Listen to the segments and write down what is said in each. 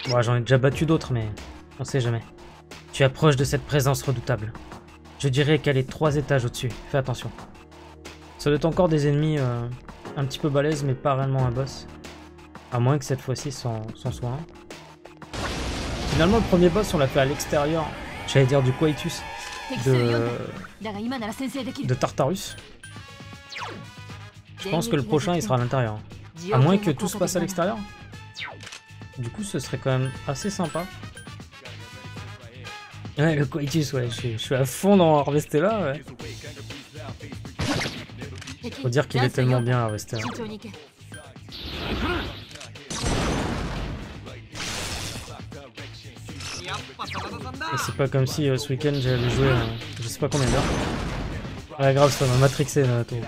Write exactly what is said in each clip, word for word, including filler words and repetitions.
Bon, j'en ai déjà battu d'autres, mais on sait jamais. Tu approches de cette présence redoutable. Je dirais qu'elle est trois étages au-dessus. Fais attention. Ça doit être encore des ennemis euh, un petit peu balèzes, mais pas réellement un boss. À moins que cette fois-ci, c'en soit un. Finalement, le premier boss, on l'a fait à l'extérieur. J'allais dire du Quietus. De... de Tartarus. Je pense que le prochain, il sera à l'intérieur. À moins que tout se passe à l'extérieur. Du coup, ce serait quand même assez sympa. Ouais, le Quietus, ouais, je, je suis à fond dans Harvestella, ouais. Faut dire qu'il est tellement bien, Harvestella. Et c'est pas comme si euh, ce week-end j'avais joué euh, je sais pas combien d'heures. Ouais, grave, ça m'a matrixé là, tout.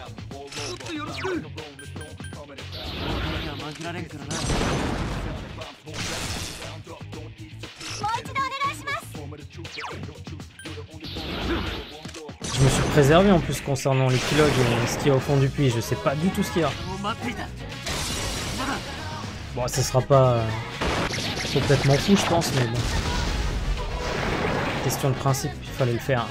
Je me suis préservé en plus concernant les pilogues et ce qu'il y a au fond du puits, je sais pas du tout ce qu'il y a. Bon, ça sera pas euh, complètement fou, je pense, mais bon. Question de principe, il fallait le faire.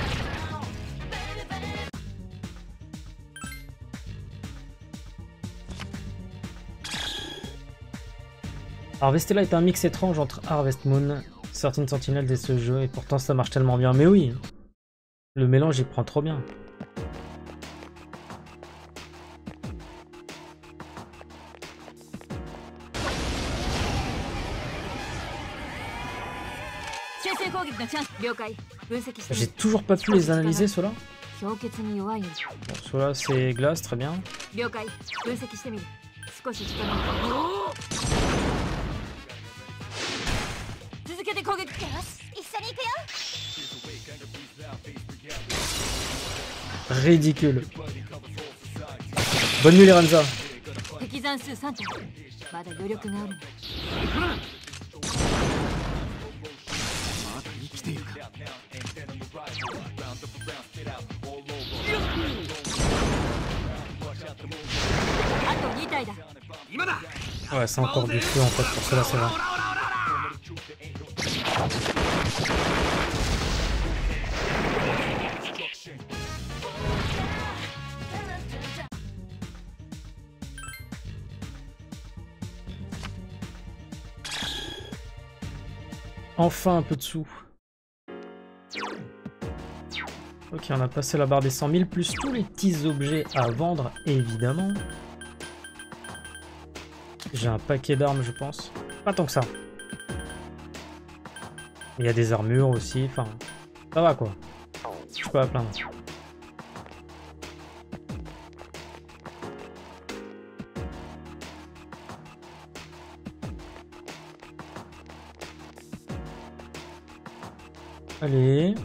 Harvestella est un mix étrange entre Harvest Moon, Certain Sentinels et ce jeu, et pourtant ça marche tellement bien. Mais oui, le mélange il prend trop bien. J'ai toujours pas pu les analyser, ceux-là. Bon, ceux-là c'est glace, très bien. Ridicule. Bonne nuit les Ranza. Ouais, c'est encore du feu en fait, pour cela c'est vrai. Enfin un peu de sous. Ok, on a passé la barre des cent mille, plus tous les petits objets à vendre, évidemment. J'ai un paquet d'armes, je pense. Pas tant que ça. Il y a des armures aussi, enfin... ça va quoi. Je suis pas à plaindre. Allez...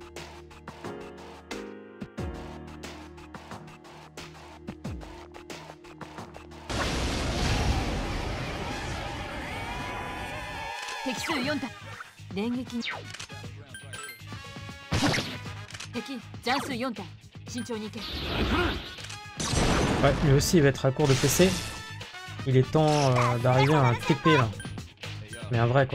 Ouais, lui aussi il va être à court de P C. Il est temps euh, d'arriver à un T P là. Mais un vrai quoi.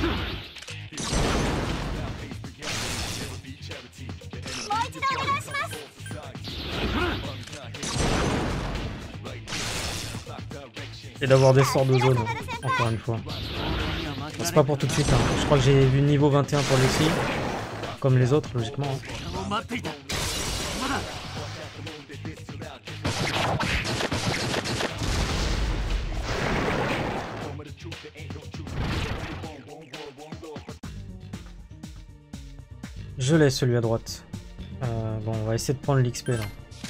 Et d'avoir des sorts de zone, encore une fois. Bon, c'est pas pour tout de suite, hein. Je crois que j'ai vu niveau vingt et un pour Lucie. Comme les autres, logiquement. Hein. Je laisse celui à droite. Euh, bon, on va essayer de prendre l'X P là.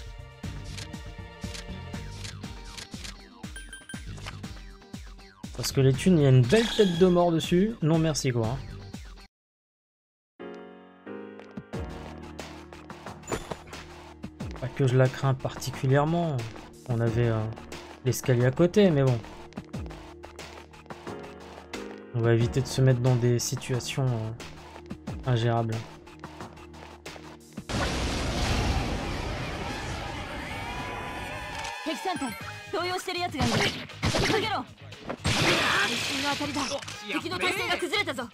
Parce que les thunes, il y a une belle tête de mort dessus. Non merci quoi. Hein. Pas que je la crains particulièrement. On avait euh, l'escalier à côté, mais bon. On va éviter de se mettre dans des situations euh, ingérables. 瞬の当たりだ。敵の体勢が崩れたぞ。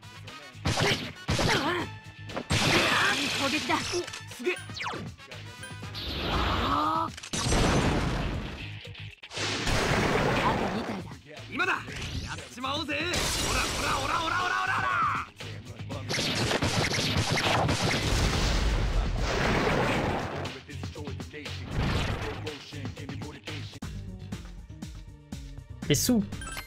攻撃だ。 すげえ。 あとに体だ。 今だ。やっちまおうぜ。ほらほらほらほらほらほらほら。 Les sous.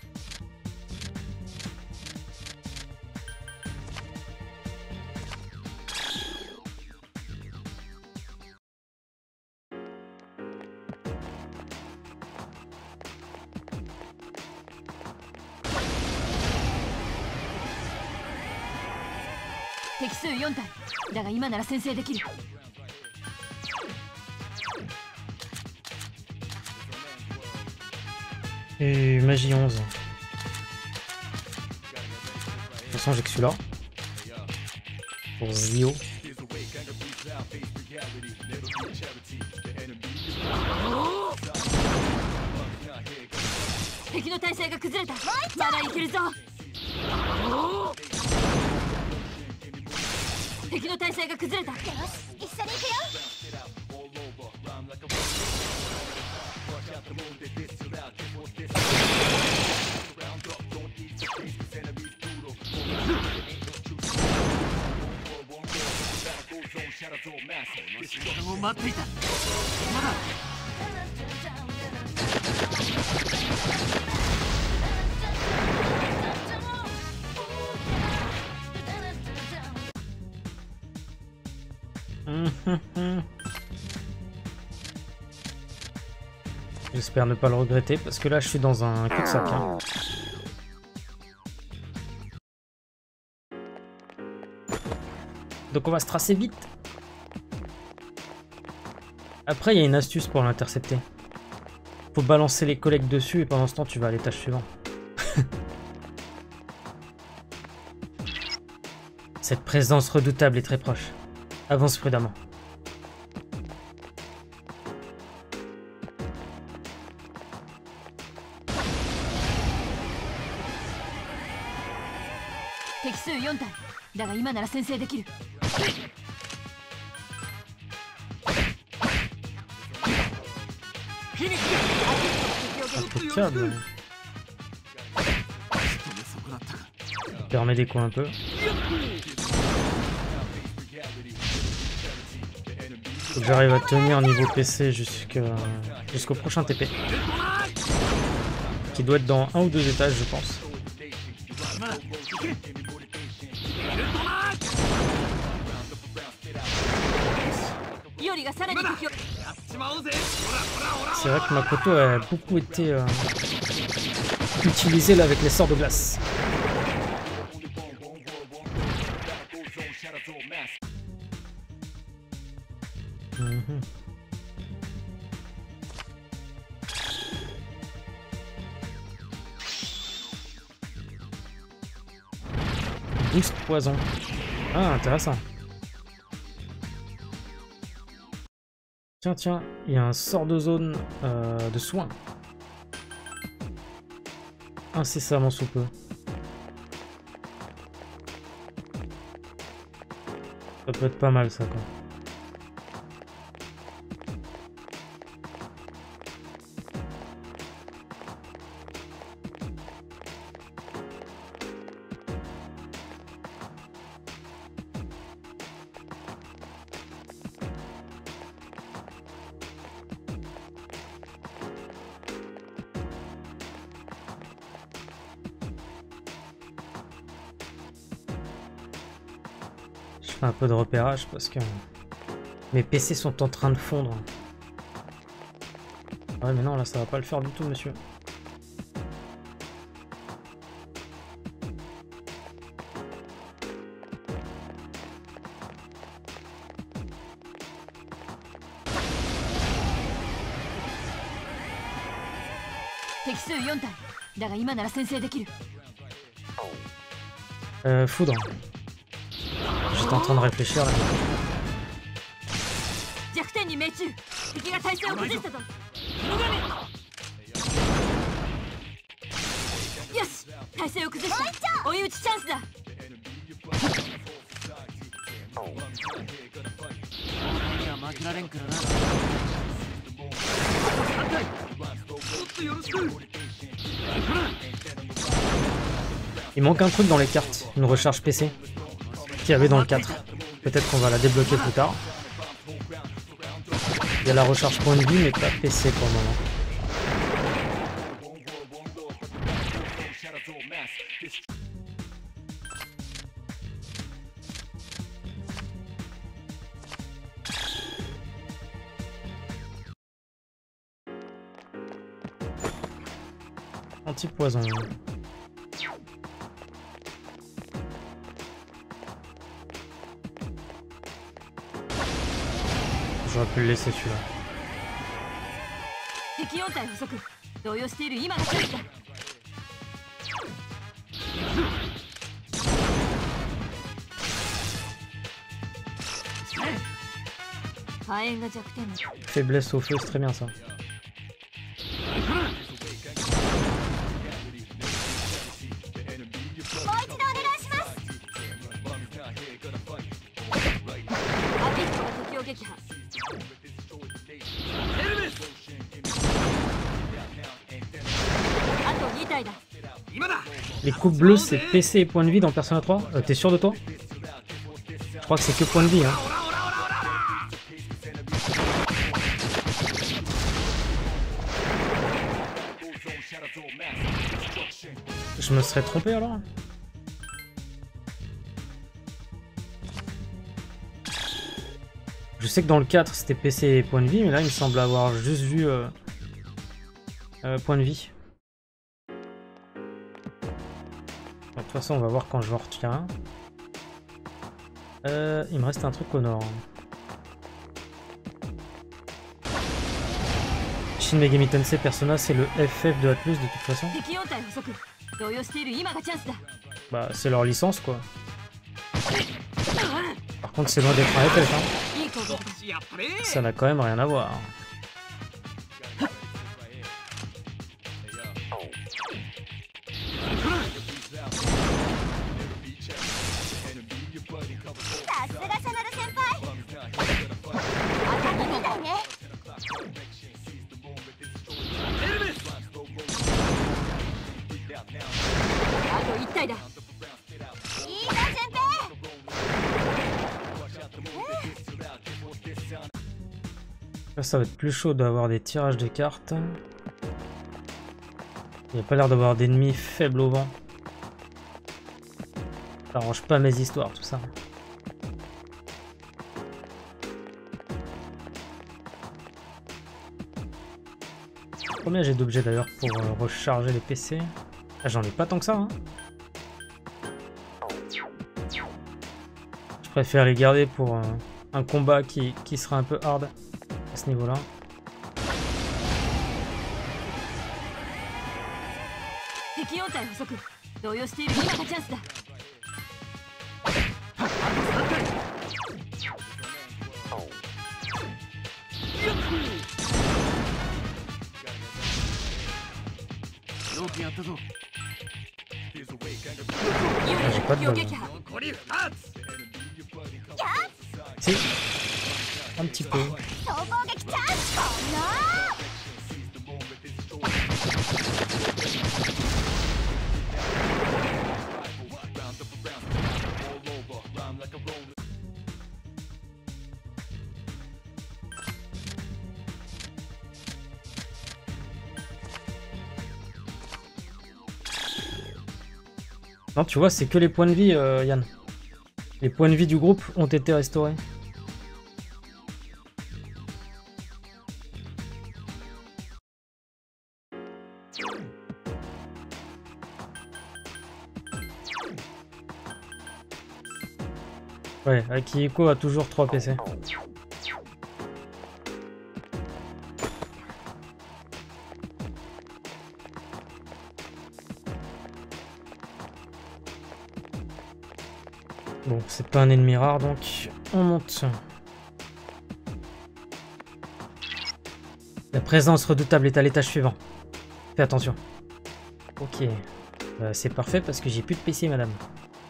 敵数よん体だが今なら先制できる。 Et magie onze. De toute façon, j'ai que celui-là. Pour Zio. 敵の体勢が崩れた。まだいけるぞ。敵の体勢が崩れた。よし、一緒に行くよ。 時間を待っていた。まだ。 J'espère ne pas le regretter parce que là je suis dans un cul-de-sac. Hein. Donc on va se tracer vite. Après il y a une astuce pour l'intercepter. Faut balancer les collègues dessus et pendant ce temps tu vas à l'étage suivant. Cette présence redoutable est très proche. Avance prudemment. Impeccable. Permet des coups un peu. Faut que j'arrive à tenir niveau P C jusqu'à jusqu'au prochain T P. Qui doit être dans un ou deux étages, je pense. C'est vrai que Makoto a beaucoup été euh, utilisé là avec les sorts de glace. Mmh. Boost poison. Ah, intéressant. Tiens, tiens, il y a un sort de zone euh, de soins. Incessamment sous peu. Ça peut être pas mal ça, quoi. Je fais un peu de repérage parce que mes P C sont en train de fondre. Ouais mais non là ça va pas le faire du tout monsieur. Euh, foudre. J'étais en train de réfléchir là. よし体勢を崩した追い打ちチャンスだじゃ負けられんからな。 Il manque un truc dans les cartes, une recharge P C qu'il y avait dans le quatre. Peut-être qu'on va la débloquer plus tard. Il y a la recharge point de vie mais pas P C pour le moment. Anti-poison. J'aurais pu le laisser celui-là. 敵4体捕捉動揺している今がチャンスだ火炎が弱点の Faiblesse au feu, c'est très bien ça. 撃破 あとに体だ Les coupes bleues c'est P C et point de vie dans Persona trois. Euh, T'es sûr de toi? Je crois que c'est que point de vie hein. Je me serais trompé alors? Je sais que dans le quatre c'était P C et point de vie, mais là il me semble avoir juste vu euh, euh, point de vie. De toute façon on va voir quand je vais en retirer un. Euh, il me reste un truc au nord. Shin Megami Tensei Persona c'est le F F de Atlus de toute façon. Bah c'est leur licence quoi. Par contre c'est loin d'être un F F hein. Ça n'a quand même rien à voir. Là, ça va être plus chaud d'avoir des tirages de cartes. Il n'y a pas l'air d'avoir d'ennemis faibles au vent. Ça arrange pas mes histoires tout ça. Combien j'ai d'objets d'ailleurs pour euh, recharger les P C? Ah, j'en ai pas tant que ça hein. Je préfère les garder pour euh, un combat qui, qui sera un peu hard à ce niveau là. Ah, j'ai pas de bol. Si, un petit peu. Non, tu vois, c'est que les points de vie, euh, Yann. Les points de vie du groupe ont été restaurés. Ouais, Akihiko a toujours trois P C. Bon, c'est pas un ennemi rare, donc on monte. La présence redoutable est à l'étage suivant. Fais attention. Ok. Euh, c'est parfait parce que j'ai plus de P C, madame.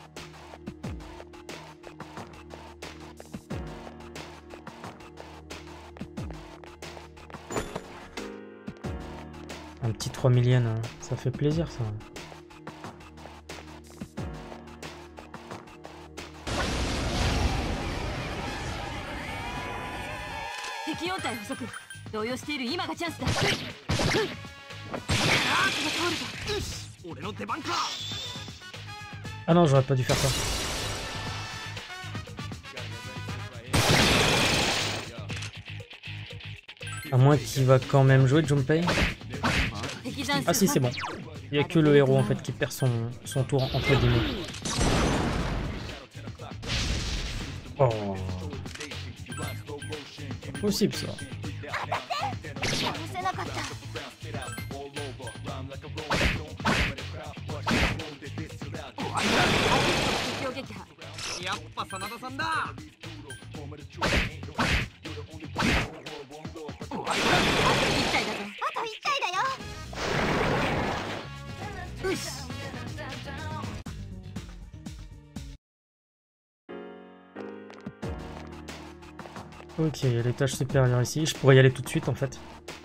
Un petit trois mille yens, hein. Ça fait plaisir ça. 敵音体捕捉。動揺している今がチャンスだ。ああ、 よし、俺の出番か。 Ah non, j'aurais pas dû faire ça. À moins qu'il va quand même jouer Junpei. Ah si, c'est bon. Il n'y a que le héros en fait qui perd son, son tour entre guillemets. Oh. Pas possible ça. Ok, il y a l'étage supérieur ici. Je pourrais y aller tout de suite en fait.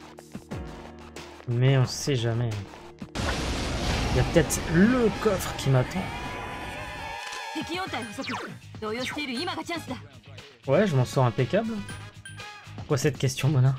Mais on sait jamais. Il y a peut-être le coffre qui m'attend. Ouais, je m'en sors impeccable. Pourquoi cette question, Mona?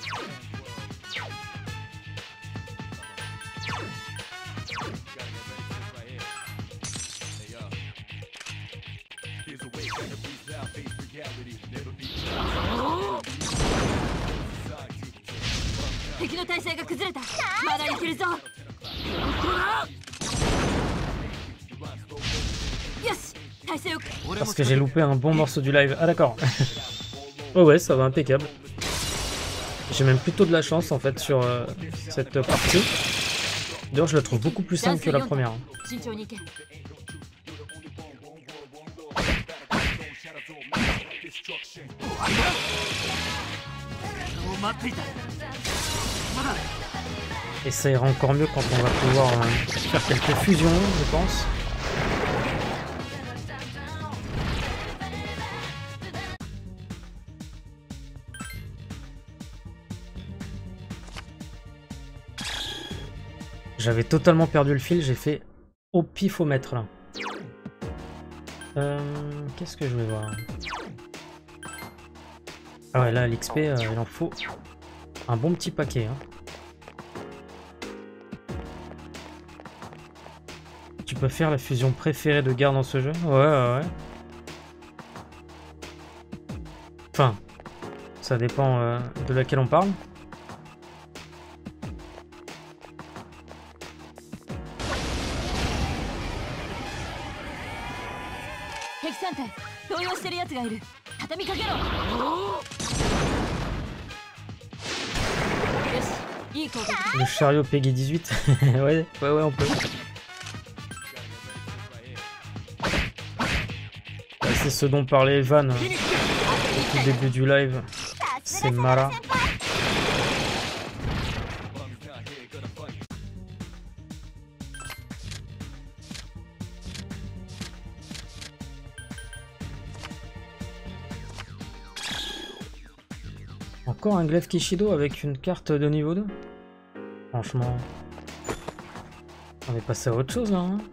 Parce que j'ai loupé un bon morceau du live. Ah d'accord. Oh ouais, ça va impeccable. J'ai même plutôt de la chance en fait sur euh, cette partie. D'ailleurs, je la trouve beaucoup plus simple que la première. Et ça ira encore mieux quand on va pouvoir euh, faire quelques fusions, je pense. J'avais totalement perdu le fil, j'ai fait au pifomètre là. Euh, Qu'est-ce que je vais voir? Ah ouais, là l'X P, euh, il en faut un bon petit paquet. Hein. Tu peux faire la fusion préférée de garde dans ce jeu? Ouais, ouais, ouais. Enfin, ça dépend euh, de laquelle on parle. Le chariot Peggy dix-huit. Ouais, ouais, ouais, on peut. C'est ce dont parlait Evan au tout début du live. C'est Mara. Encore un glaive Kishido avec une carte de niveau deux. Franchement, on est passé à autre chose là. Hein,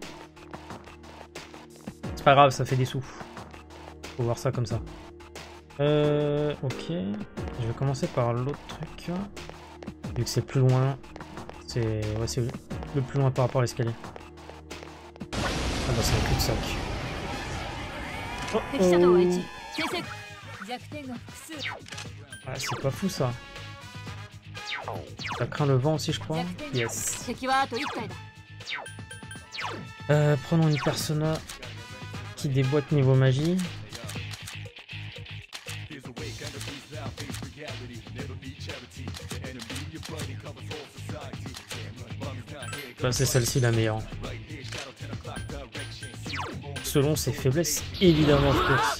c'est pas grave, ça fait des sous. Faut voir ça comme ça. Euh, ok. Je vais commencer par l'autre truc. Vu que c'est plus loin. C'est ouais, c'est le plus loin par rapport à l'escalier. Ah bah c'est un cul-de-sac. Oh, oh. Ah, c'est pas fou ça. Ça craint le vent aussi, je crois. Yes. Euh, prenons une persona qui déboîte niveau magie. Bah, c'est celle-ci la meilleure. Selon ses faiblesses, évidemment, of course.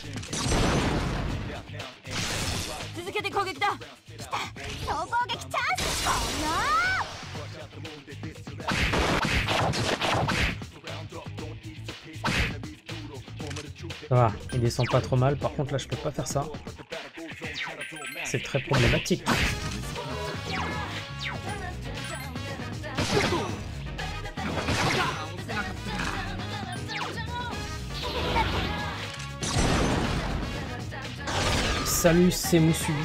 Ça va, il descend pas trop mal. Par contre, là, je peux pas faire ça. C'est très problématique. Salut, c'est Musubi.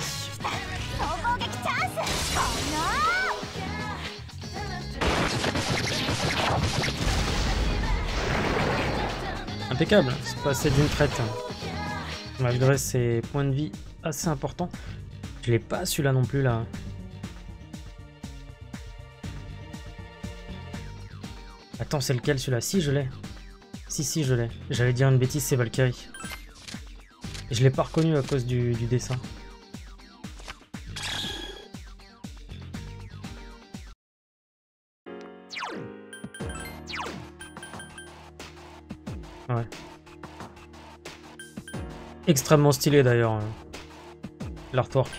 Impeccable, c'est passé d'une traite. Malgré ses points de vie assez importants. Je l'ai pas celui-là non plus là. Attends, c'est lequel celui-là? Si, je l'ai. Si, si, je l'ai. J'allais dire une bêtise, c'est Valkyrie. Je l'ai pas reconnu à cause du, du dessin. Ouais. Extrêmement stylé d'ailleurs, hein, l'artwork.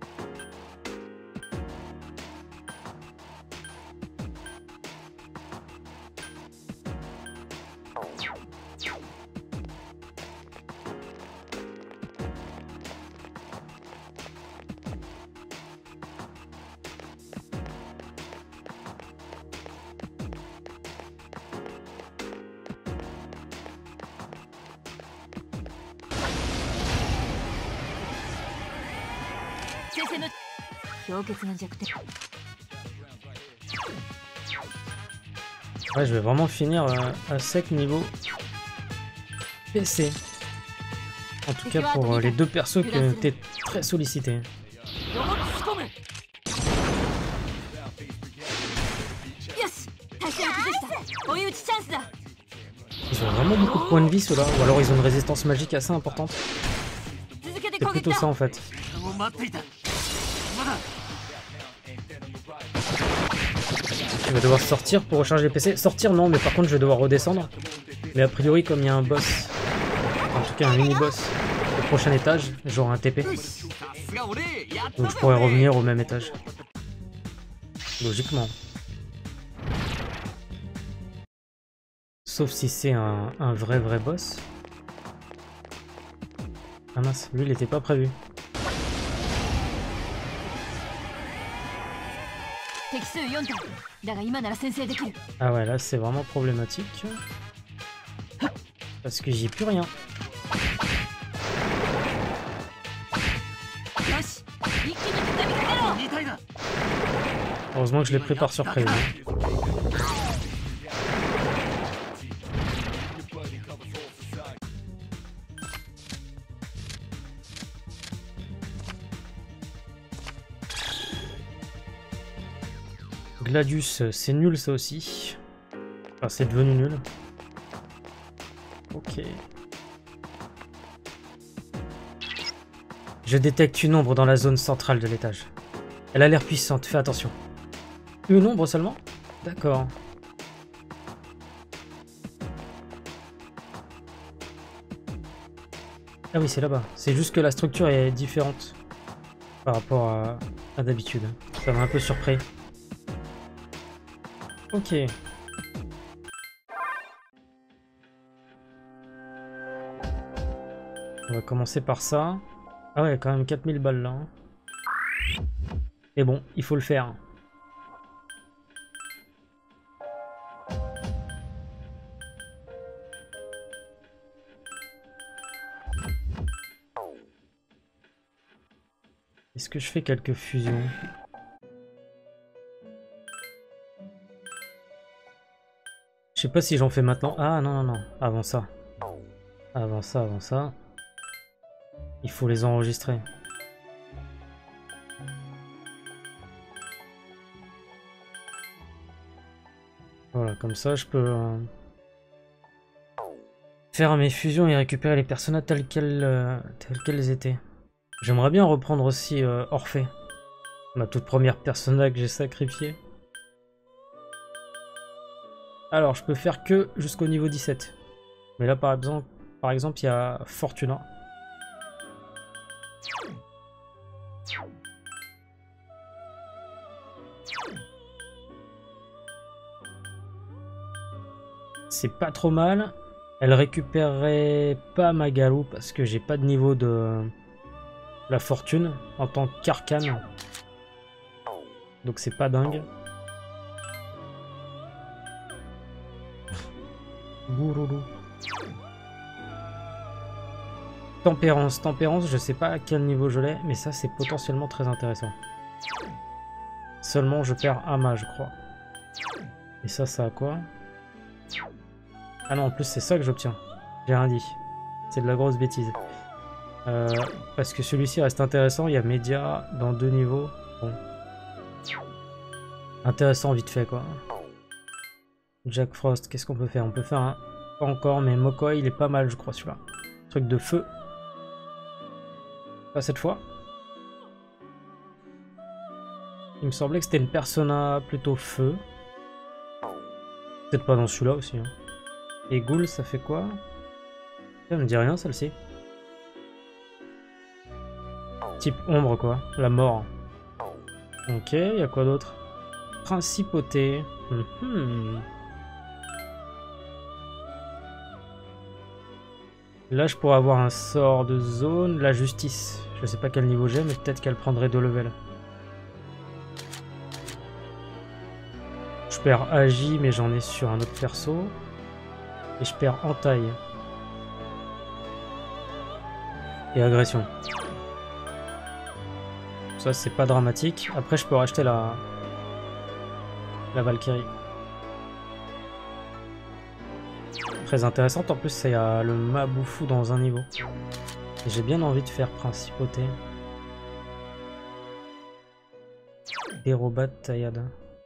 Ouais, je vais vraiment finir euh, à sec niveau P C. En tout cas pour euh, les deux persos qui ont été très sollicités. Ils ont vraiment beaucoup de points de vie ceux-là, ou alors ils ont une résistance magique assez importante. C'est plutôt ça en fait. Je vais devoir sortir pour recharger les P C. Sortir non, mais par contre je vais devoir redescendre. Mais a priori comme il y a un boss, en tout cas un mini-boss au prochain étage, j'aurai un T P. Donc je pourrais revenir au même étage. Logiquement. Sauf si c'est un, un vrai vrai boss. Ah mince, lui il était pas prévu. Ah ouais, là c'est vraiment problématique. Parce que j'y ai plus rien. Heureusement que je l'ai pris par surprise. Gladius, c'est nul ça aussi. Enfin, c'est devenu nul. Ok. Je détecte une ombre dans la zone centrale de l'étage. Elle a l'air puissante, fais attention. Une ombre seulement? D'accord. Ah oui, c'est là-bas. C'est juste que la structure est différente par rapport à, à d'habitude. Ça m'a un peu surpris. Ok. On va commencer par ça. Ah ouais, quand même quatre mille balles là. Hein. Et bon, il faut le faire. Est-ce que je fais quelques fusions? Je sais pas si j'en fais maintenant. Ah non, non, non. Avant ça. Avant ça, avant ça. Il faut les enregistrer. Voilà, comme ça je peux euh, faire mes fusions et récupérer les personnages tels qu'elles euh, tels qu'elles étaient. J'aimerais bien reprendre aussi euh, Orphée, ma toute première personnage que j'ai sacrifiée. Alors, je peux faire que jusqu'au niveau dix-sept. Mais là, par exemple, par exemple, il y a Fortuna. C'est pas trop mal. Elle récupérerait pas Magaru parce que j'ai pas de niveau de la fortune en tant qu'arcane. Donc c'est pas dingue. Bouloulou. Tempérance. Tempérance, je sais pas à quel niveau je l'ai, mais ça c'est potentiellement très intéressant. Seulement je perds Ama, je crois. Et ça, ça a quoi? Ah non, en plus c'est ça que j'obtiens. J'ai rien dit. C'est de la grosse bêtise. Euh, parce que celui-ci reste intéressant, il y a Média dans deux niveaux. Bon. Intéressant vite fait quoi. Jack Frost, qu'est-ce qu'on peut faire? On peut faire un... Pas encore, mais Mokoi il est pas mal je crois celui-là. Truc de feu. Pas cette fois. Il me semblait que c'était une persona plutôt feu. Peut-être pas dans celui-là aussi. Hein. Et Ghoul, ça fait quoi? Ça me dit rien celle-ci. Type ombre quoi, la mort. Ok, il y a quoi d'autre? Principauté. Mm-hmm. Là je pourrais avoir un sort de zone, la justice. Je sais pas quel niveau j'ai, mais peut-être qu'elle prendrait deux levels. Je perds Agi, mais j'en ai sur un autre perso. Et je perds entaille. Et agression. Ça c'est pas dramatique. Après je peux racheter la la Valkyrie. Très intéressante, en plus il y a le Mabufu dans un niveau. Et j'ai bien envie de faire Principauté. Dérobat Taillade.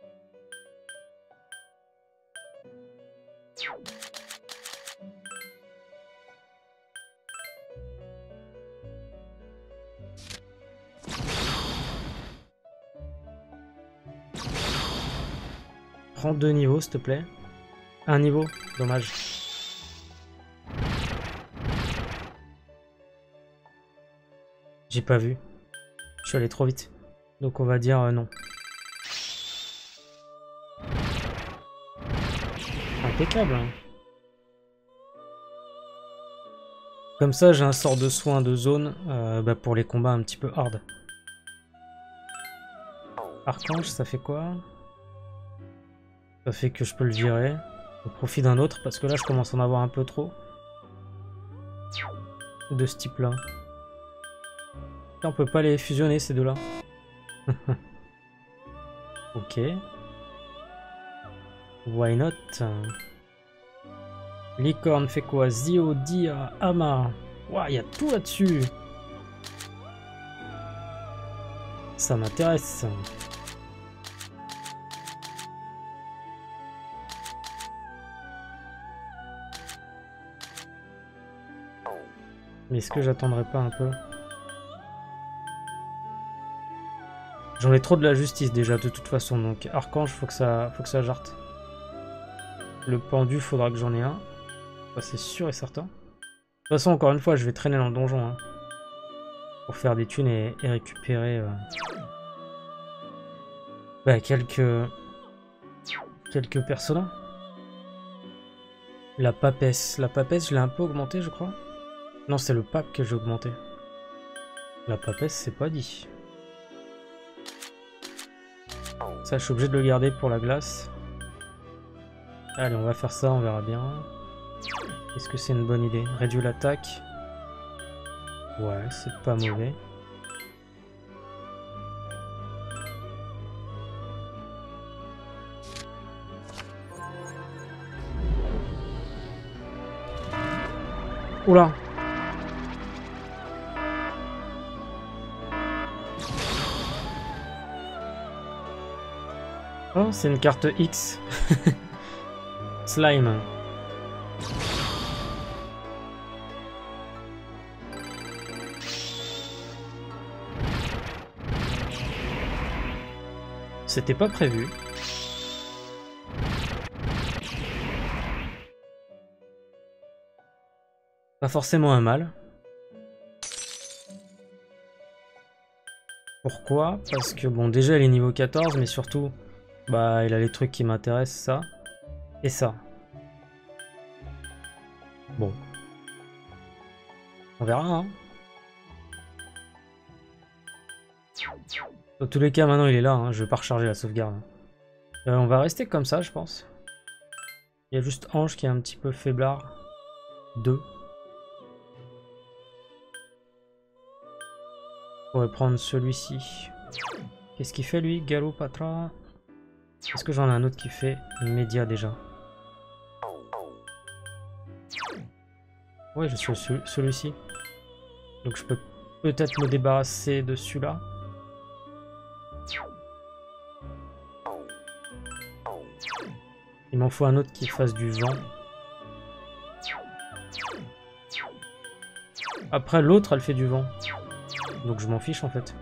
Prends deux niveaux s'il te plaît. Un niveau, dommage. J'ai pas vu. Je suis allé trop vite. Donc on va dire euh, non. Impeccable. Hein. Comme ça j'ai un sort de soin de zone euh, bah, pour les combats un petit peu hard. Archange ça fait quoi? Ça fait que je peux le virer au profit d'un autre parce que là je commence à en avoir un peu trop. De ce type là. On peut pas les fusionner ces deux là. Ok. Why not? Licorne fait quoi? Zio, Dia, Ama. Ouah, il y a tout là-dessus. Ça m'intéresse. Mais est-ce que j'attendrai pas un peu? J'en ai trop de la justice déjà de toute façon, donc Archange faut que ça faut que ça jarte. Le pendu faudra que j'en ai un. Ça c'est sûr et certain. De toute façon encore une fois je vais traîner dans le donjon hein, pour faire des thunes et, et récupérer euh, bah, quelques quelques personnages. La papesse. La papesse je l'ai un peu augmenté je crois. Non c'est le pape que j'ai augmenté. La papesse c'est pas dit. Ça, je suis obligé de le garder pour la glace. Allez, on va faire ça, on verra bien. Est-ce que c'est une bonne idée? Réduire l'attaque. Ouais, c'est pas mauvais. Oula! Oh, c'est une carte X. Slime. C'était pas prévu. Pas forcément un mal. Pourquoi? Parce que bon, déjà elle est niveau quatorze, mais surtout... Bah, il a les trucs qui m'intéressent, ça. Et ça. Bon. On verra, hein. Dans tous les cas, maintenant il est là, hein. Je vais pas recharger la sauvegarde. Euh, on va rester comme ça, je pense. Il y a juste Ange qui est un petit peu faiblard. deux. On pourrait prendre celui-ci. Qu'est-ce qu'il fait lui? Gallo Patra. Est-ce que j'en ai un autre qui fait Média déjà? Ouais, je suis celui-ci. Donc je peux peut-être me débarrasser de celui-là. Il m'en faut un autre qui fasse du vent. Après l'autre, elle fait du vent. Donc je m'en fiche en fait.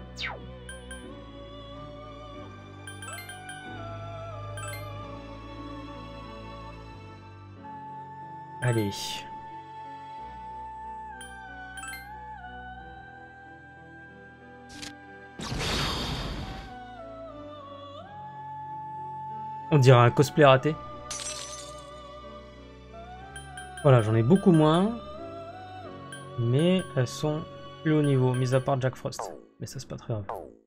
Allez. On dirait un cosplay raté. Voilà, j'en ai beaucoup moins. Mais elles sont plus haut niveau, mis à part Jack Frost. Mais ça, c'est pas très grave.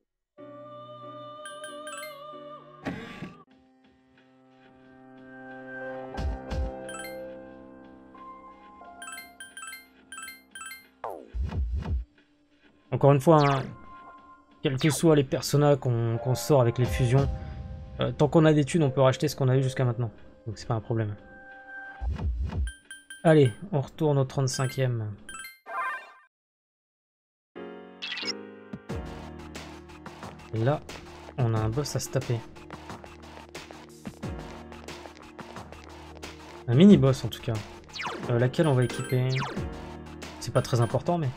Encore une fois, hein, quels que soient les personnages qu'on qu'on sort avec les fusions, euh, tant qu'on a des thunes, on peut racheter ce qu'on a eu jusqu'à maintenant. Donc c'est pas un problème. Allez, on retourne au trente-cinquième. Et là, on a un boss à se taper. Un mini-boss en tout cas. Euh, laquelle on va équiper? C'est pas très important, mais...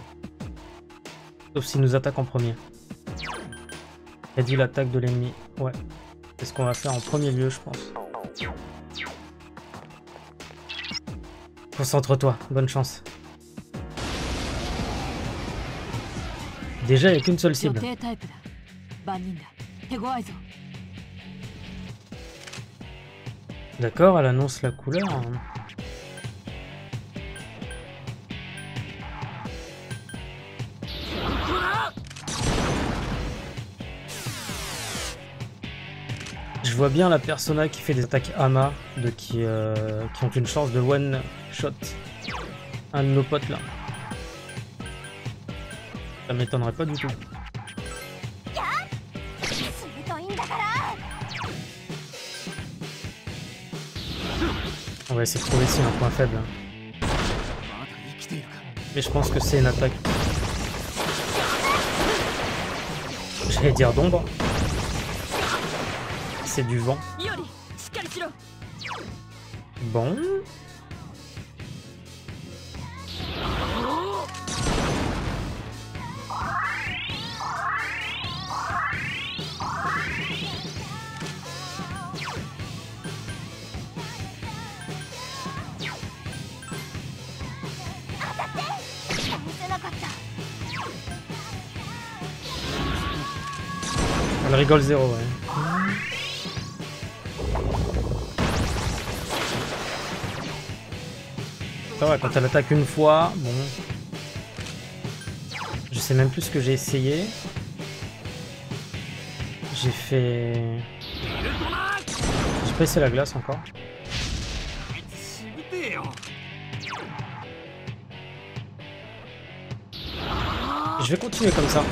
Sauf s'il nous attaque en premier. Réduit l'attaque de l'ennemi. Ouais. C'est ce qu'on va faire en premier lieu, je pense. Concentre-toi, bonne chance. Déjà, il n'y a qu'une seule cible. D'accord, elle annonce la couleur. Je vois bien la persona qui fait des attaques Ama, de qui, euh, qui ont une chance de one shot un de nos potes là. Ça m'étonnerait pas du tout. On va essayer de trouver ici un point faible. Mais je pense que c'est une attaque. J'allais dire d'ombre. C'est du vent. Bon. Elle rigole zéro, ouais. Ça va, quand elle attaque une fois, bon... Je sais même plus ce que j'ai essayé. J'ai fait... J'ai pas essayé la glace encore. Je vais continuer comme ça.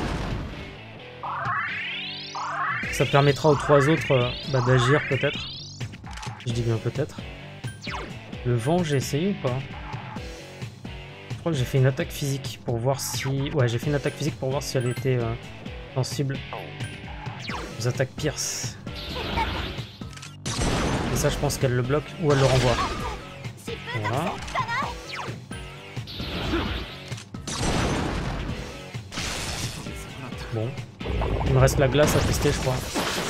Ça permettra aux trois autres euh, bah, d'agir peut-être. Je dis bien peut-être. Le vent, j'ai essayé ou pas? Je crois que j'ai fait une attaque physique pour voir si... Ouais, j'ai fait une attaque physique pour voir si elle était euh, sensible aux attaques Pierce. Et ça, je pense qu'elle le bloque ou elle le renvoie. Voilà. Bon. Il me reste la glace à tester, je crois.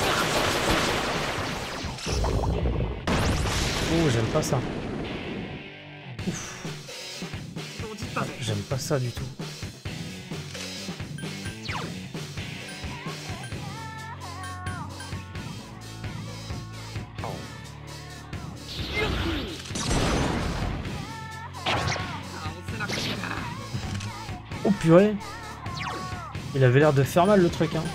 Oh, j'aime pas ça. Ouf. Ah, j'aime pas ça du tout. Oh purée! Il avait l'air de faire mal le truc, hein.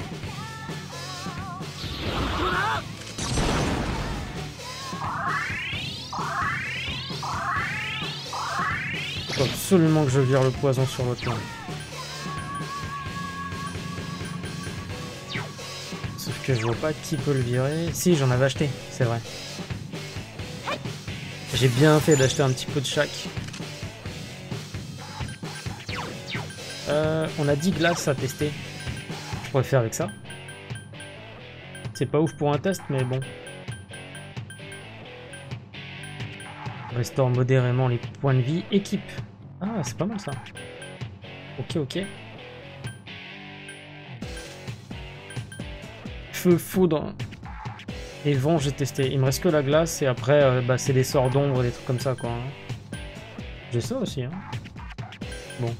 Faut absolument que je vire le poison sur l'autre là. Sauf que je vois pas qui peut le virer. Si, j'en avais acheté, c'est vrai. J'ai bien fait d'acheter un petit peu de chaque. Euh, on a dix glaces à tester. Je pourrais faire avec ça. C'est pas ouf pour un test, mais bon. Restaure modérément les points de vie. Équipe. Ah, c'est pas mal ça. Ok, ok. Feu, foudre et vent, j'ai testé. Il me reste que la glace et après, euh, bah, c'est des sorts d'ombre, des trucs comme ça, quoi. Hein. J'ai ça aussi, hein. Bon.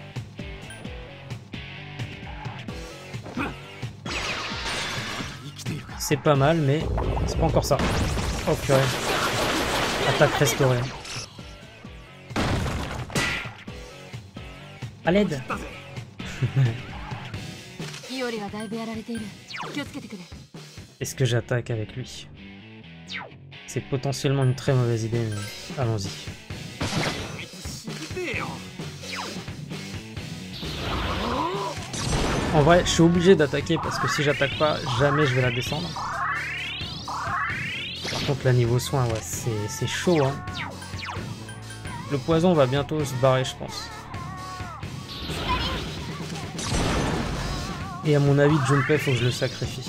C'est pas mal, mais c'est pas encore ça. Oh purée. Attaque restaurée. À l'aide. Est-ce que j'attaque avec lui? C'est potentiellement une très mauvaise idée, mais allons-y. En vrai, je suis obligé d'attaquer parce que si j'attaque pas, jamais je vais la descendre. Par contre, là, niveau soin, ouais, c'est chaud, hein. Le poison va bientôt se barrer, je pense. Et à mon avis, Junpei, faut que je le sacrifie.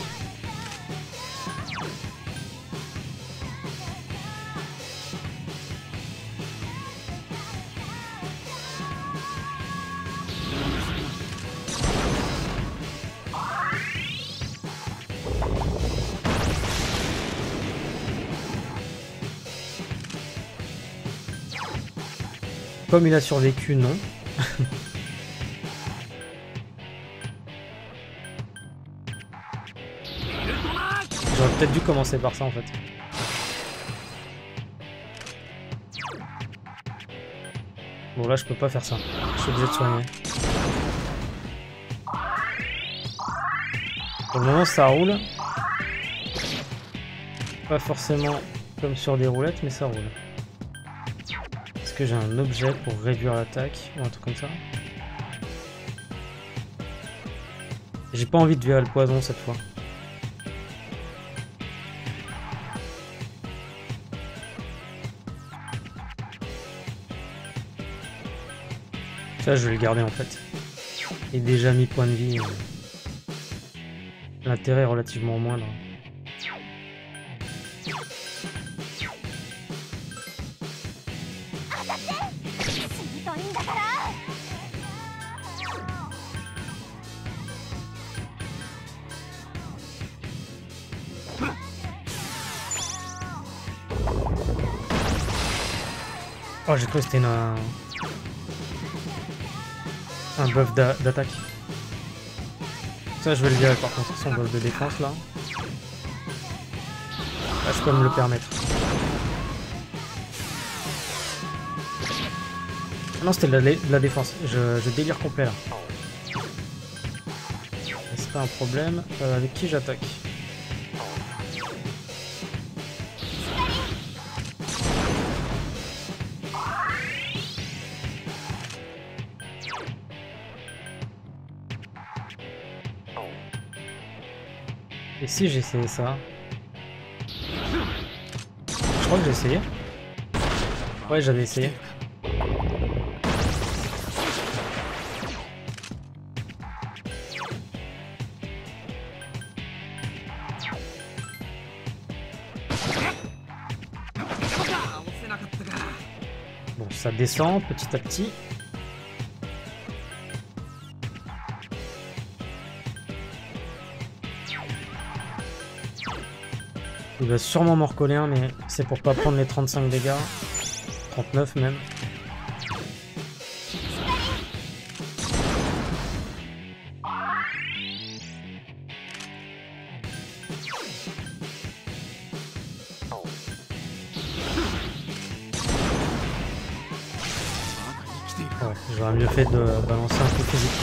Comme il a survécu, non. J'aurais peut-être dû commencer par ça en fait. Bon là je peux pas faire ça. Je suis obligé de soigner. Pour le moment ça roule. Pas forcément comme sur des roulettes mais ça roule. Est-ce que j'ai un objet pour réduire l'attaque ou un truc comme ça? J'ai pas envie de virer le poison cette fois. Ça je vais le garder en fait. Et déjà mis point de vie. Euh... L'intérêt est relativement moindre. Oh, j'ai cru que c'était une... un buff d'attaque. Ça, je vais le virer par contre, son buff de défense là. Là, je peux me le permettre. Ah non, c'était de, de la défense. Je, je délire complet là. C'est pas un problème. Euh, avec qui j'attaque? Et si j'essayais ça? Je crois que j'ai essayé. Ouais, j'avais essayé. Bon, ça descend petit à petit. Il va sûrement m'en recoller un, mais c'est pour pas prendre les trente-cinq dégâts. trente-neuf même. Ouais, j'aurais mieux fait de balancer un coup physique.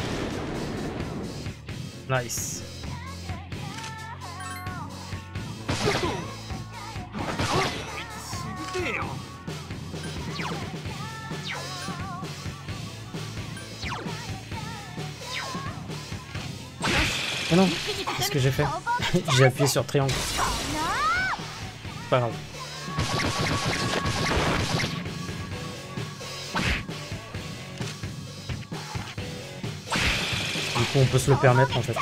Nice. Oh non, qu'est-ce que j'ai fait? J'ai appuyé sur triangle. C'est pas grave. Du coup, on peut se le permettre en fait.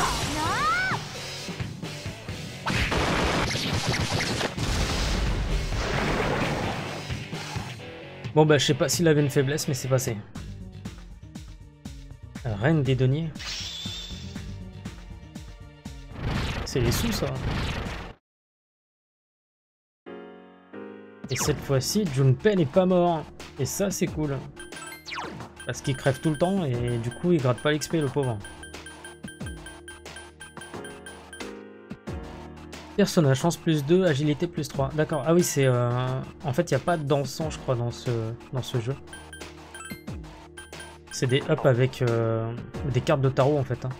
Bon bah je sais pas s'il avait une faiblesse, mais c'est passé. Reine des deniers. C'est les sous ça. Et cette fois-ci, Junpei n'est pas mort. Et ça c'est cool. Parce qu'il crève tout le temps et du coup il gratte pas l'X P le pauvre. Personnage, chance plus deux, agilité plus trois. D'accord, ah oui c'est... Euh... En fait il n'y a pas d'encens je crois dans ce, dans ce jeu. C'est des ups avec euh... des cartes de tarot en fait. Hein.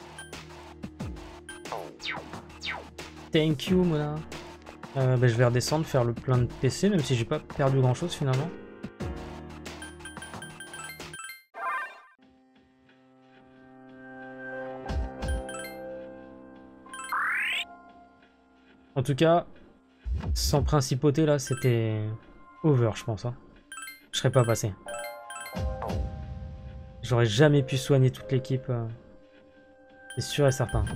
Thank you Mona. Euh, bah, je vais redescendre, faire le plein de P C, même si j'ai pas perdu grand chose finalement. En tout cas, sans principauté là, c'était over je pense. Hein. Je serais pas passé. J'aurais jamais pu soigner toute l'équipe. Euh... C'est sûr et certain.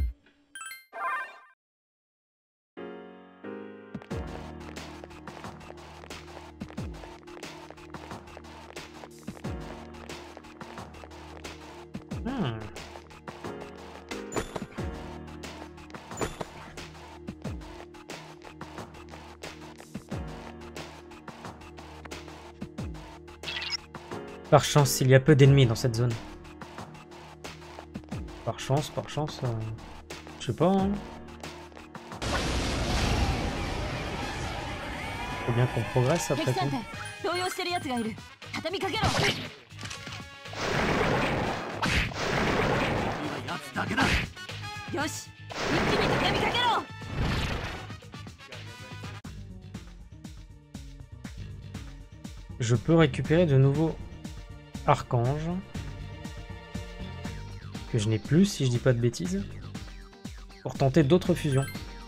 Hmm. Par chance, il y a peu d'ennemis dans cette zone. Par chance, par chance, euh... je sais pas. Hein. Faut bien qu'on progresse après tout. Je peux récupérer de nouveaux archanges que je n'ai plus si je dis pas de bêtises pour tenter d'autres fusions.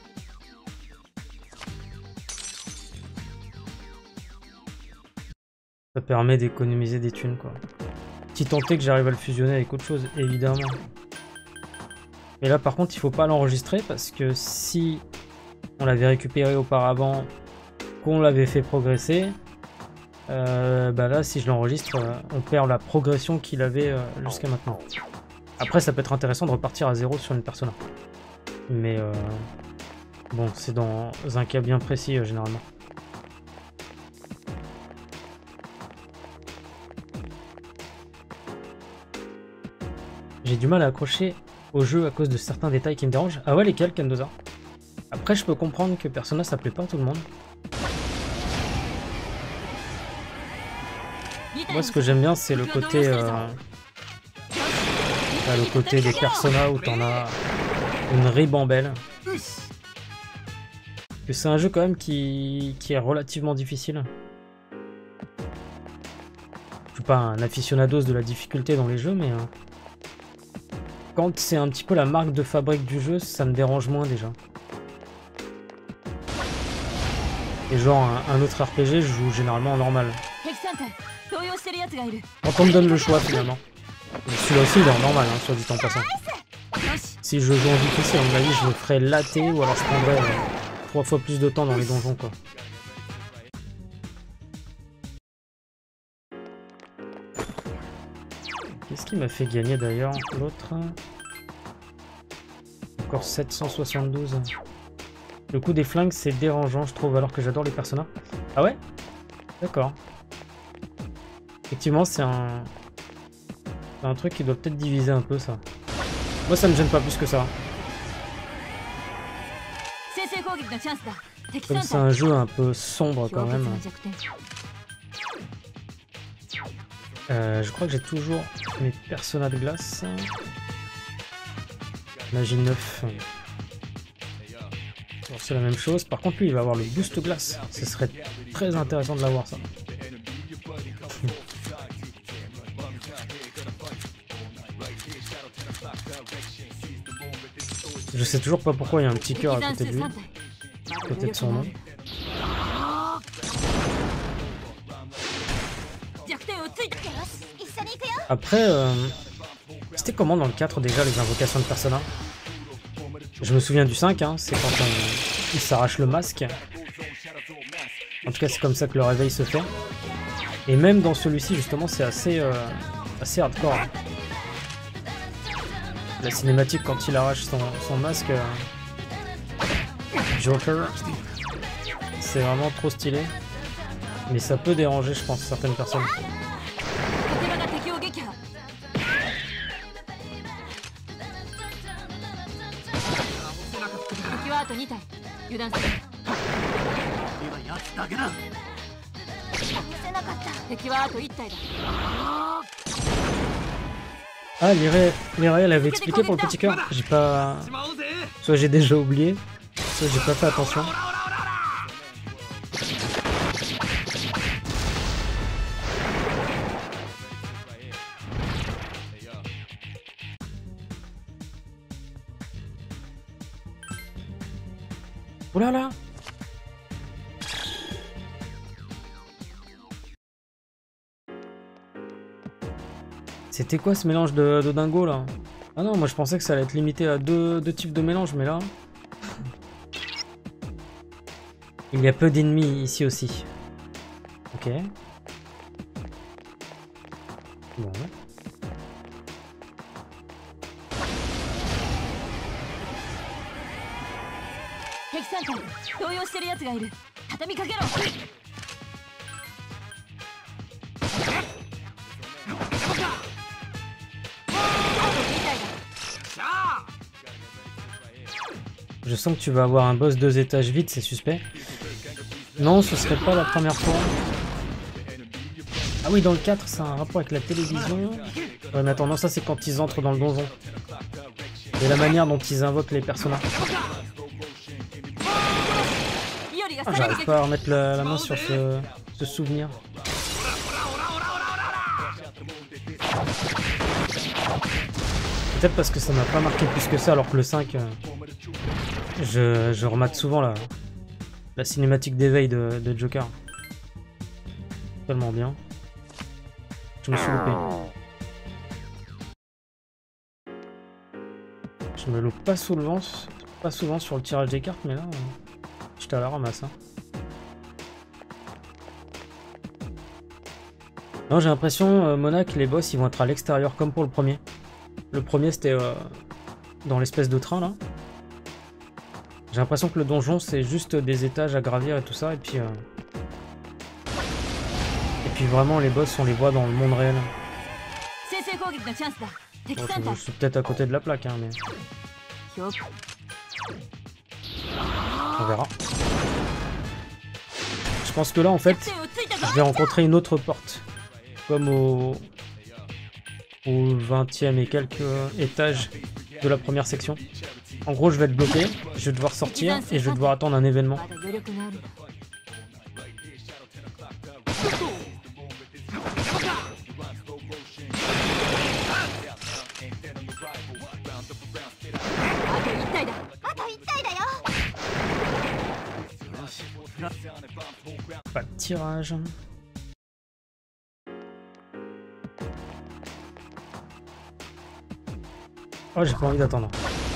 Ça permet d'économiser des thunes quoi. Si tant est que j'arrive à le fusionner avec autre chose évidemment. Mais là par contre il faut pas l'enregistrer parce que si on l'avait récupéré auparavant, qu'on l'avait fait progresser, euh, bah là si je l'enregistre euh, on perd la progression qu'il avait euh, jusqu'à maintenant. Après ça peut être intéressant de repartir à zéro sur une persona. Mais euh, bon c'est dans un cas bien précis euh, généralement. J'ai du mal à accrocher au jeu à cause de certains détails qui me dérangent. Ah ouais lesquels Kendoza? Après je peux comprendre que Persona ça plaît pas à tout le monde. Moi ce que j'aime bien c'est le côté euh, là, le côté des personnages où t'en as une ribambelle. Que c'est un jeu quand même qui, qui est relativement difficile. Je suis pas un aficionados de la difficulté dans les jeux mais euh, quand c'est un petit peu la marque de fabrique du jeu ça me dérange moins déjà. Et genre un, un autre R P G je joue généralement en normal. Quand on me donne le choix finalement. Celui-là aussi il est en normal, hein, soit dit en passant. Si je joue en difficile, à mon avis, je me ferais latter ou alors je prendrais euh, trois fois plus de temps dans les donjons quoi. Qu'est-ce qui m'a fait gagner d'ailleurs l'autre? Encore sept cent soixante-douze. Le coup des flingues c'est dérangeant je trouve alors que j'adore les personnages. Ah ouais? D'accord. Effectivement c'est un... c'est un truc qui doit peut-être diviser un peu ça. Moi ça me gêne pas plus que ça. Comme c'est un jeu un peu sombre quand même. Euh, je crois que j'ai toujours mes personnages de glace. Magie neuf. C'est la même chose. Par contre, lui, il va avoir le boost glace. Ce serait très intéressant de l'avoir, ça. Je sais toujours pas pourquoi il y a un petit cœur à côté de lui. Peut-être son nom. Après, euh, c'était comment dans le quatre déjà les invocations de Persona? Je me souviens du cinq, hein, c'est quand on, il s'arrache le masque. En tout cas, c'est comme ça que le réveil se fait. Et même dans celui-ci, justement, c'est assez, euh, assez hardcore. La cinématique quand il arrache son, son masque, euh, Joker, c'est vraiment trop stylé. Mais ça peut déranger, je pense, certaines personnes. Ah, Lyrae, Lyrae, elle avait expliqué pour le petit cœur. J'ai pas... Soit j'ai déjà oublié, soit j'ai pas fait attention. Oh là là! C'était quoi ce mélange de, de dingo là? Ah non, moi je pensais que ça allait être limité à deux, deux types de mélange, mais là... Il y a peu d'ennemis ici aussi. Ok. Bon. Je sens que tu vas avoir un boss deux étages vite, c'est suspect. Non, ce serait pas la première fois. Ah oui, dans le quatre, c'est un rapport avec la télévision. Ouais, mais attends, non, ça c'est quand ils entrent dans le donjon. Et la manière dont ils invoquent les personnages. Ah, j'arrive pas à remettre la, la main sur ce, ce souvenir. Peut-être parce que ça m'a pas marqué plus que ça, alors que le cinq, euh, je, je remate souvent la, la cinématique d'éveil de, de Joker. Tellement bien. Je me suis loupé. Je me loupe pas souvent, pas souvent sur le tirage des cartes, mais là, euh, j'étais à la ramasse. Hein. Non, j'ai l'impression, euh, Mona, que les boss ils vont être à l'extérieur comme pour le premier. Le premier c'était euh, dans l'espèce de train là. J'ai l'impression que le donjon c'est juste des étages à gravir et tout ça, et puis euh... et puis vraiment les boss on les voit dans le monde réel. Bon, je, je suis peut-être à côté de la plaque, hein, mais on verra. Je pense que là en fait je vais rencontrer une autre porte, comme au au vingtième et quelques étages de la première section. En gros, je vais être bloqué, je vais devoir sortir et je vais devoir attendre un événement. Pas de tirage. Oh, j'ai pas envie d'attendre.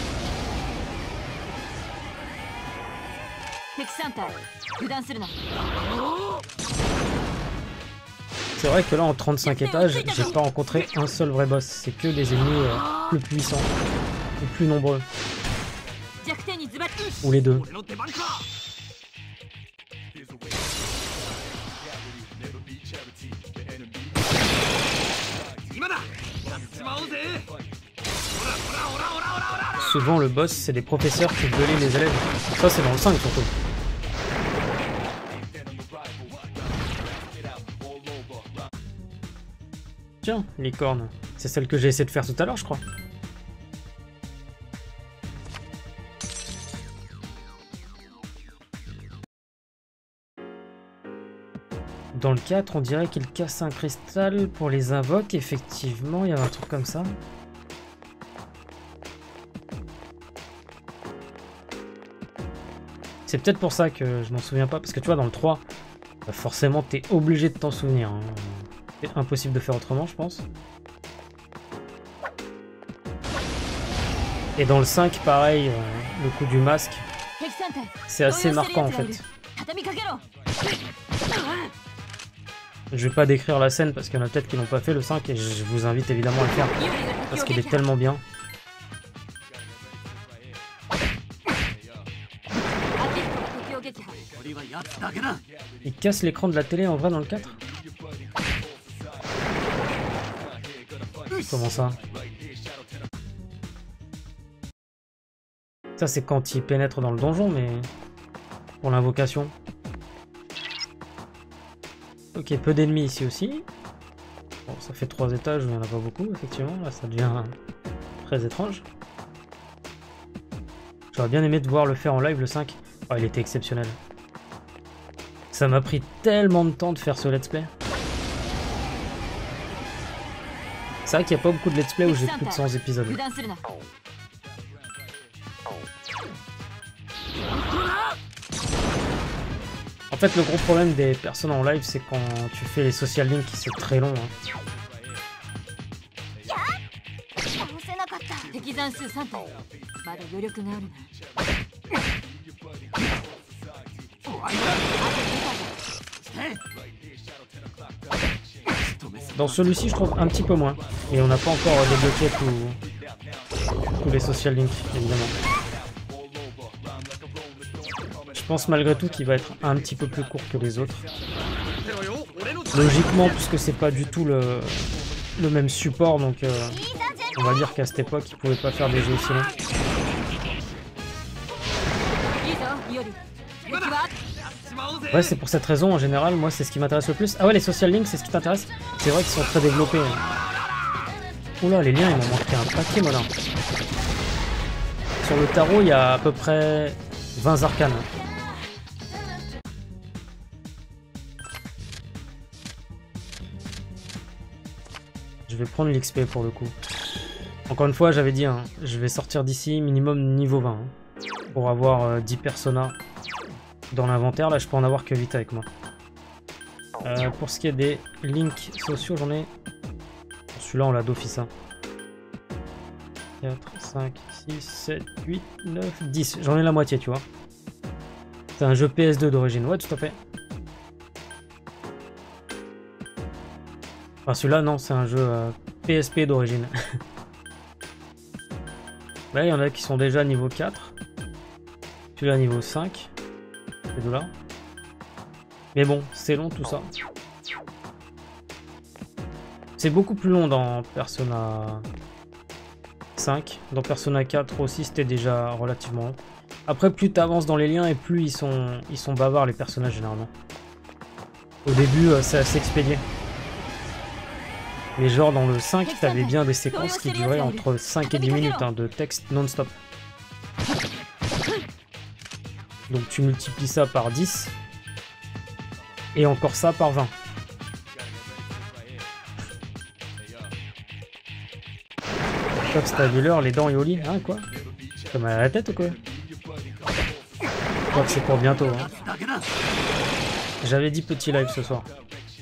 C'est vrai que là, en trente-cinq étages, j'ai pas rencontré un seul vrai boss. C'est que des ennemis euh, plus puissants, ou plus nombreux. Ou les deux. Souvent le boss c'est des professeurs qui gueulent les élèves. Ça c'est dans le cinq surtout. Tiens, licorne. C'est celle que j'ai essayé de faire tout à l'heure, je crois. Dans le quatre, on dirait qu'il casse un cristal pour les invoques. Effectivement, il y a un truc comme ça. C'est peut-être pour ça que je m'en souviens pas. Parce que tu vois, dans le trois, forcément, t'es obligé de t'en souvenir. Hein. C'est impossible de faire autrement, je pense. Et dans le cinq, pareil, euh, le coup du masque, c'est assez marquant en fait. Je vais pas décrire la scène parce qu'il y en a peut-être qui l'ont pas fait le cinq et je vous invite évidemment à le faire parce qu'il est tellement bien. Il casse l'écran de la télé en vrai dans le quatre? Comment ça? Ça c'est quand il pénètre dans le donjon, mais pour l'invocation. Ok, peu d'ennemis ici aussi. Bon, ça fait trois étages, il n'y en a pas beaucoup, effectivement. Là, ça devient très étrange. J'aurais bien aimé de voir le faire en live, le cinq. Oh, il était exceptionnel. Ça m'a pris tellement de temps de faire ce let's play. C'est vrai qu'il n'y a pas beaucoup de let's play où j'ai plus de cent épisodes. En fait, le gros problème des personnes en live, c'est quand tu fais les social links, c'est très long. Hein. Dans celui-ci, je trouve un petit peu moins. Et on n'a pas encore débloqué tous, tous les social links, évidemment. Je pense malgré tout qu'il va être un petit peu plus court que les autres. Logiquement, puisque c'est pas du tout le, le même support, donc euh, on va dire qu'à cette époque, ils pouvaient pas faire des jeux aussi longs. Ouais, c'est pour cette raison, en général, moi c'est ce qui m'intéresse le plus. Ah ouais, les social links, c'est ce qui t'intéresse? C'est vrai qu'ils sont très développés. Hein. Oula, les liens, il m'en manquait un paquet, moi là. Sur le tarot, il y a à peu près vingt arcanes. Je vais prendre l'X P pour le coup. Encore une fois, j'avais dit, hein, je vais sortir d'ici minimum niveau vingt. Hein, pour avoir euh, dix personas dans l'inventaire. Là, je peux en avoir que huit avec moi. Euh, pour ce qui est des links sociaux, j'en ai... Celui-là, on l'a d'office. Hein. quatre, cinq, six, sept, huit, neuf, dix. J'en ai la moitié, tu vois. C'est un jeu P S deux d'origine. Ouais, tout à fait. Enfin, celui-là, non, c'est un jeu euh, P S P d'origine. Là, il y en a qui sont déjà niveau quatre. Celui-là, niveau cinq. Ces deux-là. Mais bon, c'est long tout ça. C'est beaucoup plus long dans Persona cinq. Dans Persona quatre aussi, c'était déjà relativement long. Après, plus tu avances dans les liens et plus ils sont, ils sont bavards, les personnages, généralement. Au début, euh, c'est assez expédié. Mais genre dans le cinq, t'avais bien des séquences qui duraient entre cinq et dix minutes hein, de texte non-stop. Donc tu multiplies ça par dix. Et encore ça par vingt. Comme t'as vu l'heure, les dents et au lit, hein quoi? T'as mal à la tête ou quoi? Je crois que c'est pour bientôt. Hein. J'avais dit petit live ce soir.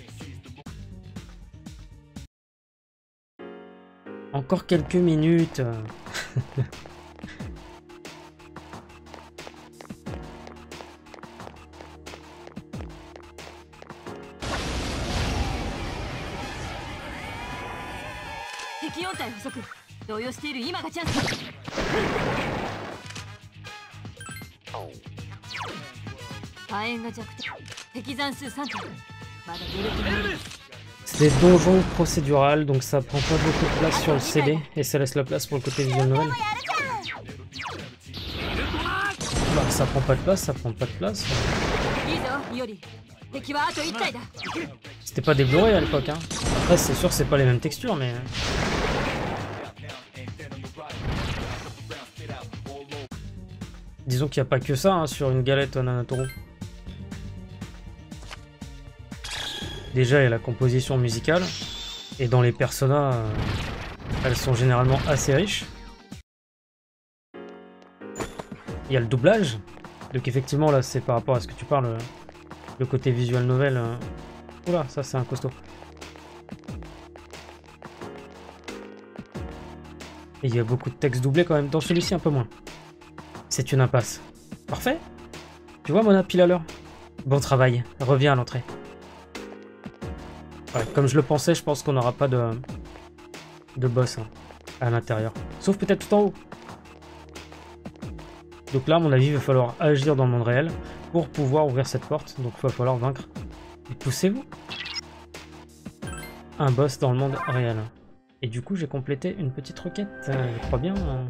Encore quelques minutes. C'est des donjons procédurales, donc ça prend pas beaucoup de place sur le C D et ça laisse la place pour le côté visual novel. Bah ça prend pas de place, ça prend pas de place. C'était pas des Blu-ray à l'époque hein. Après, c'est sûr, c'est pas les mêmes textures, mais... Disons qu'il n'y a pas que ça hein, sur une galette Nanatoro. Déjà, il y a la composition musicale. Et dans les personas, euh, elles sont généralement assez riches. Il y a le doublage. Donc effectivement, là, c'est par rapport à ce que tu parles. Euh, le côté visual novel. Euh... Oula, ça, c'est un costaud. Et il y a beaucoup de textes doublés quand même. Dans celui-ci, un peu moins. C'est une impasse. Parfait. Tu vois, Mona, pile à l'heure. Bon travail. Reviens à l'entrée. Ouais, comme je le pensais, je pense qu'on n'aura pas de, de boss hein, à l'intérieur. Sauf peut-être tout en haut. Donc là, à mon avis, il va falloir agir dans le monde réel pour pouvoir ouvrir cette porte. Donc il va falloir vaincre. Et poussez-vous. Un boss dans le monde réel. Et du coup, j'ai complété une petite requête. Euh, je crois bien... Euh...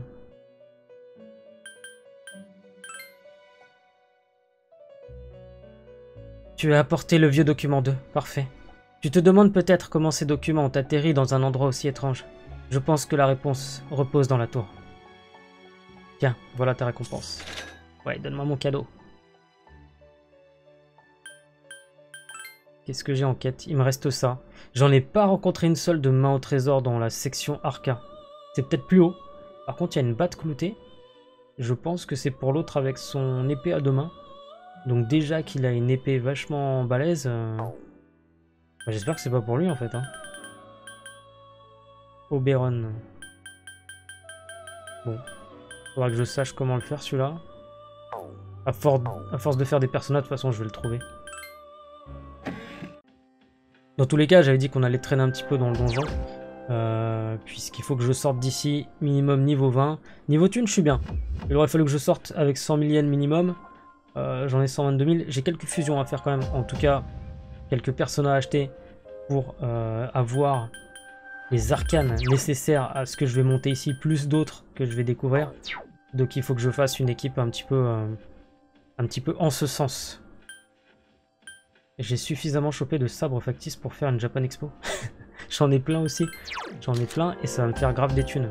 Tu as apporté le vieux document deux. Parfait. Tu te demandes peut-être comment ces documents ont atterri dans un endroit aussi étrange. Je pense que la réponse repose dans la tour. Tiens, voilà ta récompense. Ouais, donne-moi mon cadeau. Qu'est-ce que j'ai en quête? Il me reste ça. J'en ai pas rencontré une seule de main au trésor dans la section Arca. C'est peut-être plus haut. Par contre, il y a une batte cloutée. Je pense que c'est pour l'autre avec son épée à deux mains. Donc déjà qu'il a une épée vachement balèze... Euh... Bah, j'espère que c'est pas pour lui en fait. Hein. Oberon. Bon. Faudra que je sache comment le faire celui-là. À, for... à force de faire des personnages, de toute façon je vais le trouver. Dans tous les cas, j'avais dit qu'on allait traîner un petit peu dans le donjon. Euh, Puisqu'il faut que je sorte d'ici minimum niveau vingt. Niveau thune, je suis bien. Il aurait fallu que je sorte avec cent mille yens minimum. Euh, J'en ai cent vingt-deux mille. J'ai quelques fusions à faire quand même. En tout cas, quelques personnages à acheter pour euh, avoir les arcanes nécessaires à ce que je vais monter ici, plus d'autres que je vais découvrir. Donc il faut que je fasse une équipe un petit peu, euh, un petit peu en ce sens. J'ai suffisamment chopé de sabres factices pour faire une Japan Expo. J'en ai plein aussi. J'en ai plein et ça va me faire grave des thunes.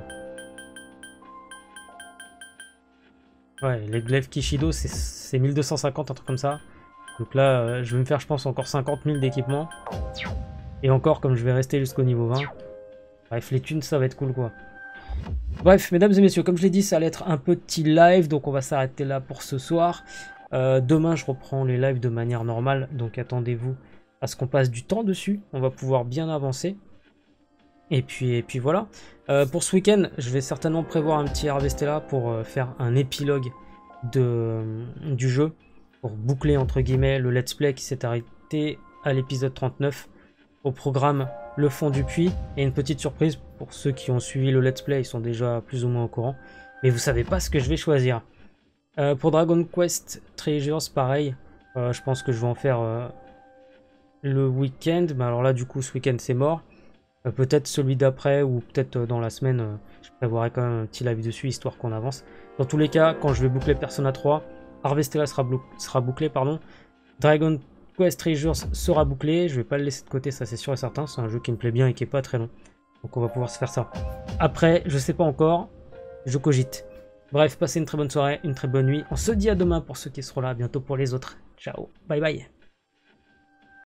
Ouais, les glaives Kishido, c'est mille deux cent cinquante, un truc comme ça. Donc là, euh, je vais me faire, je pense, encore cinquante mille d'équipement. Et encore, comme je vais rester jusqu'au niveau vingt. Bref, les thunes, ça va être cool, quoi. Bref, mesdames et messieurs, comme je l'ai dit, ça allait être un petit live. Donc on va s'arrêter là pour ce soir. Euh, demain, je reprends les lives de manière normale. Donc attendez-vous à ce qu'on passe du temps dessus. On va pouvoir bien avancer. Et puis, et puis voilà. Euh, pour ce week-end, je vais certainement prévoir un petit Harvestella pour euh, faire un épilogue de, euh, du jeu. Pour boucler entre guillemets le let's play qui s'est arrêté à l'épisode trente-neuf. Au programme le fond du puits. Et une petite surprise pour ceux qui ont suivi le let's play, ils sont déjà plus ou moins au courant. Mais vous savez pas ce que je vais choisir. Euh, pour Dragon Quest Treasures, pareil. Euh, je pense que je vais en faire euh, le week-end. Mais alors là, du coup, ce week-end, c'est mort. Euh, peut-être celui d'après ou peut-être euh, dans la semaine, euh, je prévoirai quand même un petit live dessus, histoire qu'on avance. Dans tous les cas, quand je vais boucler Persona trois, Harvestella sera, sera bouclé, pardon. Dragon Quest Treasures sera bouclé. Je vais pas le laisser de côté, ça c'est sûr et certain. C'est un jeu qui me plaît bien et qui est pas très long. Donc on va pouvoir se faire ça. Après, je sais pas encore. Je cogite. Bref, passez une très bonne soirée, une très bonne nuit. On se dit à demain pour ceux qui seront là. À bientôt pour les autres. Ciao. Bye bye.